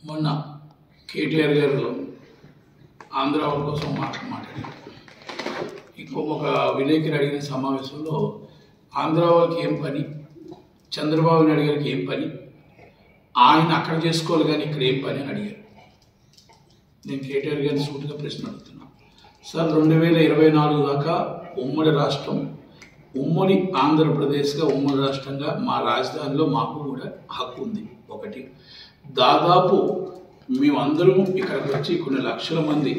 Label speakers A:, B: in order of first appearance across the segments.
A: మొన్న KTR గారు ఆంధ్ర వాళ్ళ కోసం మాట్లాడారు. ఇంకొక విలేకరి అడిగిన సమావేశంలో ఆంధ్ర వాళ్ళకి ఏం పని, చంద్రబాబు నాయుడు గారికి ఏం పని, ఆయన అక్కడ చేసుకోవాలి కానీ ఇక్కడ ఏం పని అని అడిగారు. నేను KTR గారిని సూటిగా ప్రశ్న అడుగుతున్నాను. సార్, 2024 దాకా ఉమ్మడి రాష్ట్రం, ఉమ్మడి ఆంధ్రప్రదేశ్గా ఉమ్మడి రాష్ట్రంగా మా రాజధానిలో మాకు కూడా హక్కు ఉంది. ఒకటి, దాదాపు మేమందరం ఇక్కడికి వచ్చి కొన్ని లక్షల మంది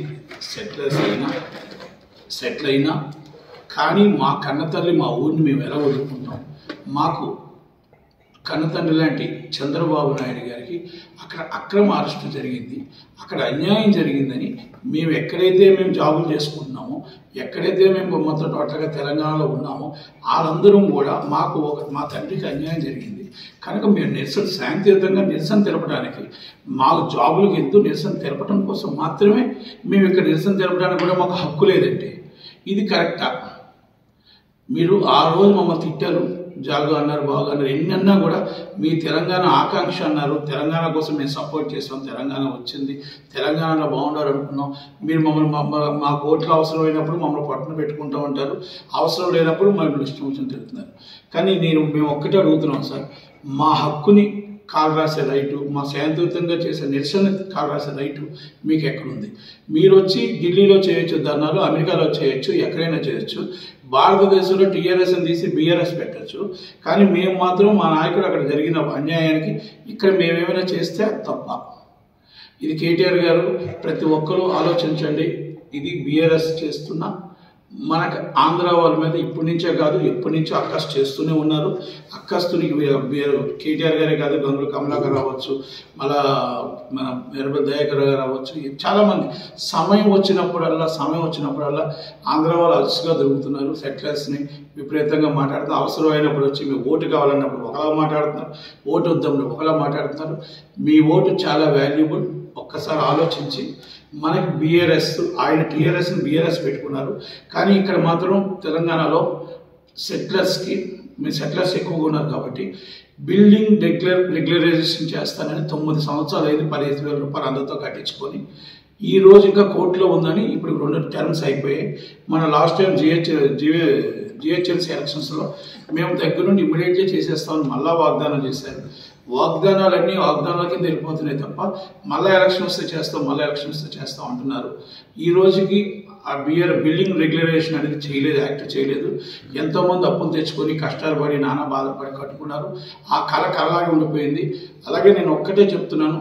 A: సెటిల్ అయినా కానీ మా కన్నతల్లి మా ఊరిని మేము ఎలా వదులుకుంటాం? మాకు కన్నతండ్రి లాంటి చంద్రబాబు నాయుడు గారికి అక్కడ అక్రమ అరెస్టు జరిగింది, అక్కడ అన్యాయం జరిగిందని మేము ఎక్కడైతే మేము జాబులు చేసుకుంటున్నామో, ఎక్కడైతే మేము మొత్తం టోటల్గా తెలంగాణలో ఉన్నామో వాళ్ళందరూ కూడా మా తండ్రికి అన్యాయం జరిగింది కనుక మేము శాంతియుతంగా నిరసన తెలపడానికి, మాకు జాబులకు ఎంతో నిరసన తెలపడం కోసం మాత్రమే మేము ఇక్కడ నిరసన తెలపడానికి కూడా మాకు హక్కు లేదంటే ఇది కరెక్టా? మీరు ఆ రోజు మమ్మల్ని తిట్టారు, జాగు అన్నారు, బాగు అన్నారు, ఎన్ని అన్నా కూడా మీ తెలంగాణ ఆకాంక్ష అన్నారు, తెలంగాణ కోసం మేము సపోర్ట్ చేసాం, తెలంగాణ వచ్చింది, తెలంగాణలో బాగుండాలి అనుకున్నాం. మీరు మమ్మల్ని మా కోట్లు అవసరమైనప్పుడు మమ్మల్ని పట్టున పెట్టుకుంటూ ఉంటారు, అవసరం లేనప్పుడు మమ్మల్ని ఇష్టం వచ్చింది తిరుగుతున్నారు. కానీ మేము ఒక్కటే అడుగుతున్నాం సార్, మా హక్కుని కాలు రాసే రైటు, మా శాంతియుతంగా చేసే నిరసన కాలు రాసే రైటు మీకు ఎక్కడుంది? మీరు వచ్చి ఢిల్లీలో చేయొచ్చు ధర్నాలు, అమెరికాలో చేయొచ్చు, ఎక్కడైనా చేయొచ్చు, భారతదేశంలో TRS తీసి BRS పెట్టచ్చు. కానీ మేము మాత్రం మా నాయకుడు అక్కడ జరిగిన అన్యాయానికి ఇక్కడ మేమేమైనా చేస్తే తప్ప. ఇది KTR గారు ప్రతి ఒక్కరూ ఆలోచించండి. ఇది BRS చేస్తున్న మనకు ఆంధ్ర వాళ్ళ మీద ఇప్పటి నుంచే కాదు ఎప్పటి నుంచో అక్కస్ చేస్తూనే ఉన్నారు. అక్కస్తునికి KTR గారే కాదు, గంగుల కమలాకర్ రావచ్చు, మళ్ళా మన మెరబల్ దయాకర్ గారు రావచ్చు, చాలామంది సమయం వచ్చినప్పుడల్లా ఆంధ్ర వాళ్ళు అలసిగా దొరుకుతున్నారు. సెటిలర్స్ని విపరీతంగా మాట్లాడుతున్నారు. అవసరమైనప్పుడు వచ్చి మీ ఓటు కావాలన్నప్పుడు ఒకలా మాట్లాడుతున్నారు, ఓటు వద్దప్పుడు ఒకలా మాట్లాడుతున్నారు. మీ ఓటు చాలా వాల్యుబుల్. ఒక్కసారి ఆలోచించి మనకి ఆయన TRSని BRS పెట్టుకున్నారు. కానీ ఇక్కడ మాత్రం తెలంగాణలో సెటిలర్స్ ఎక్కువగా ఉన్నారు కాబట్టి బిల్డింగ్ రెగ్యులరైజేషన్ చేస్తానని 9 సంవత్సరాలు అయింది, 15,000 రూపాయలు అందరితో కట్టించుకొని ఈ రోజు ఇంకా కోర్టులో ఉందని. ఇప్పుడు 2 టర్మ్స్ అయిపోయాయి. మన లాస్ట్ టైం GHLC ఎలక్షన్స్లో మేము దగ్గర నుండి ఇమ్మీడియట్లీ చేసేస్తామని మళ్ళా వాగ్దానం చేశారు. వాగ్దానాల కింద వెళ్ళిపోతున్నాయి తప్ప మళ్ళీ ఎలక్షన్ వస్తే చేస్తాం అంటున్నారు. ఈ రోజుకి ఆ బిల్డింగ్ రెగ్యులరైజేషన్ అనేది యాక్ట్ చేయలేదు. ఎంతోమంది అప్పులు తెచ్చుకొని కష్టాలు పడి నానా బాధపడి కట్టుకున్నారు. ఆ కళలాగే ఉండిపోయింది. అలాగే నేను ఒక్కటే చెప్తున్నాను,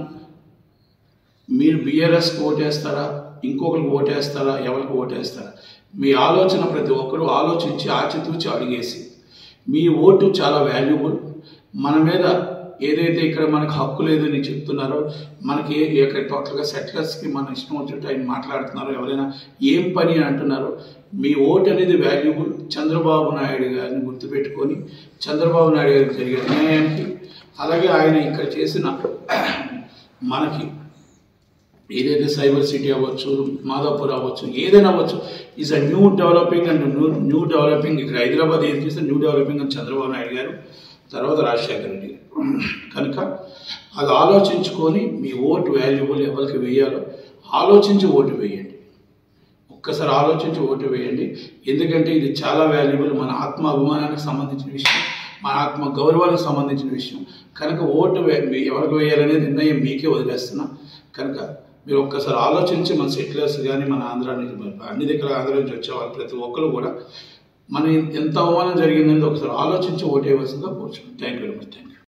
A: మీరు BRSకి ఓటేస్తారా, ఇంకొకరికి ఓటేస్తారా, ఎవరికి ఓటేస్తారా? మీ ఆలోచన ప్రతి ఒక్కరూ ఆలోచించి ఆచితూచి అడిగేసి, మీ ఓటు చాలా వాల్యుబుల్. మన మీద ఏదైతే ఇక్కడ మనకు హక్కు లేదని చెప్తున్నారో, మనకి టోటల్గా సెటిలర్స్కి మన ఇష్టం వచ్చినట్టు ఆయన మాట్లాడుతున్నారో, ఎవరైనా ఏం పని అంటున్నారో, మీ ఓటు అనేది వాల్యుబుల్. చంద్రబాబు నాయుడు గారిని గుర్తుపెట్టుకొని చంద్రబాబు నాయుడు గారికి జరిగే అన్యాయానికి, అలాగే ఆయన ఇక్కడ చేసిన మనకి ఏదైతే సైబర్ సిటీ అవ్వచ్చు, మాదాపూర్ అవ్వచ్చు, ఏదైనా అవ్వచ్చు, ఈజ్ అ న్యూ డెవలపింగ్. ఇక్కడ హైదరాబాద్ ఏం చేస్తే న్యూ డెవలపింగ్ అని చంద్రబాబు నాయుడు గారు, తర్వాత రాజశేఖర రెడ్డి గారు. కనుక అది ఆలోచించుకొని మీ ఓటు వాల్యుబుల్ ఎవరికి వేయాలో ఆలోచించి ఓటు వేయండి. ఒక్కసారి ఆలోచించి ఓటు వేయండి. ఎందుకంటే ఇది చాలా వాల్యుబుల్, మన ఆత్మ అభిమానానికి సంబంధించిన విషయం, మన ఆత్మ గౌరవానికి సంబంధించిన విషయం. కనుక ఓటు ఎవరికి వేయాలనే నిర్ణయం మీకే వదిలేస్తున్నా. కనుక మీరు ఒక్కసారి ఆలోచించి మన సెటిలర్స్ కానీ, మన ఆంధ్ర నుంచి అన్ని దగ్గర ఆంధ్ర నుంచి వచ్చేవాళ్ళు ప్రతి ఒక్కరు కూడా మన ఎంత అవమానం జరిగిందని ఒకసారి ఆలోచించి ఓటేయవలసిందిగా కోరుచున్నాను. Thank you very much.